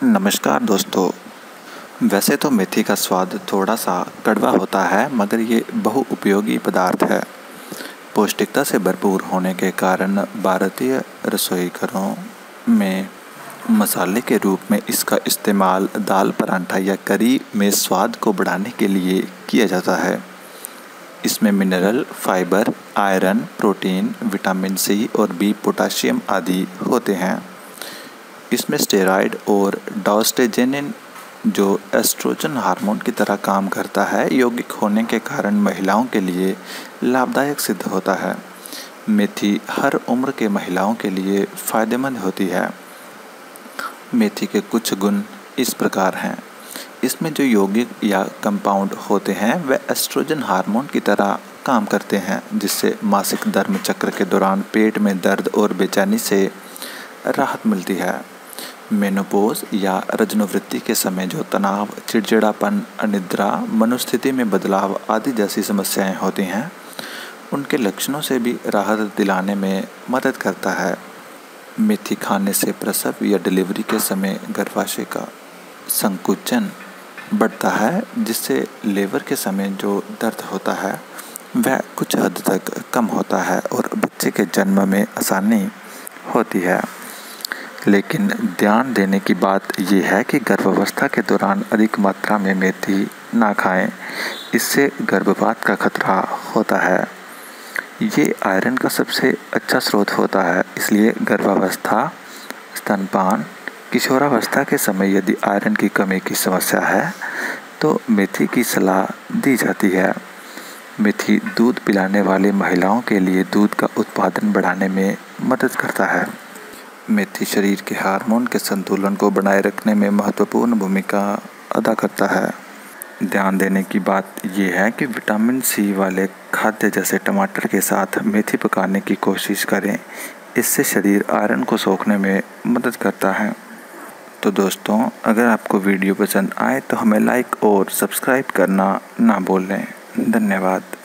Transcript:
नमस्कार दोस्तों। वैसे तो मेथी का स्वाद थोड़ा सा कड़वा होता है, मगर ये बहुउपयोगी पदार्थ है। पौष्टिकता से भरपूर होने के कारण भारतीय रसोई घरों में मसाले के रूप में इसका इस्तेमाल दाल, पराठा या करी में स्वाद को बढ़ाने के लिए किया जाता है। इसमें mineral, fibre, iron, protein, vitamin C और बी, पोटाशियम आदि होते हैं। इसमें स्टेरॉइड और डायोस्टेजेनिन, जो एस्ट्रोजन हार्मोन की तरह काम करता है, यौगिक होने के कारण महिलाओं के लिए लाभदायक सिद्ध होता है। मेथी हर उम्र के महिलाओं के लिए फ़ायदेमंद होती है। मेथी के कुछ गुण इस प्रकार हैं। इसमें जो यौगिक या कंपाउंड होते हैं वे एस्ट्रोजन हार्मोन की तरह काम करते हैं, जिससे मासिक धर्म चक्र के दौरान पेट में दर्द और बेचैनी से राहत मिलती है। मेनोपॉज या रजनोवृत्ति के समय जो तनाव, चिड़चिड़ापन, अनिद्रा, मनोस्थिति में बदलाव आदि जैसी समस्याएं होती हैं, उनके लक्षणों से भी राहत दिलाने में मदद करता है। मेथी खाने से प्रसव या डिलीवरी के समय गर्भाशय का संकुचन बढ़ता है, जिससे लेबर के समय जो दर्द होता है वह कुछ हद तक कम होता है और बच्चे के जन्म में आसानी होती है। लेकिन ध्यान देने की बात यह है कि गर्भावस्था के दौरान अधिक मात्रा में मेथी ना खाएं, इससे गर्भपात का खतरा होता है। ये आयरन का सबसे अच्छा स्रोत होता है, इसलिए गर्भावस्था, स्तनपान, किशोरावस्था के समय यदि आयरन की कमी की समस्या है तो मेथी की सलाह दी जाती है। मेथी दूध पिलाने वाली महिलाओं के लिए दूध का उत्पादन बढ़ाने में मदद करता है। मेथी शरीर के हार्मोन के संतुलन को बनाए रखने में महत्वपूर्ण भूमिका अदा करता है। ध्यान देने की बात यह है कि विटामिन सी वाले खाद्य जैसे टमाटर के साथ मेथी पकाने की कोशिश करें, इससे शरीर आयरन को सोखने में मदद करता है। तो दोस्तों, अगर आपको वीडियो पसंद आए तो हमें लाइक और सब्सक्राइब करना ना भूलें। धन्यवाद।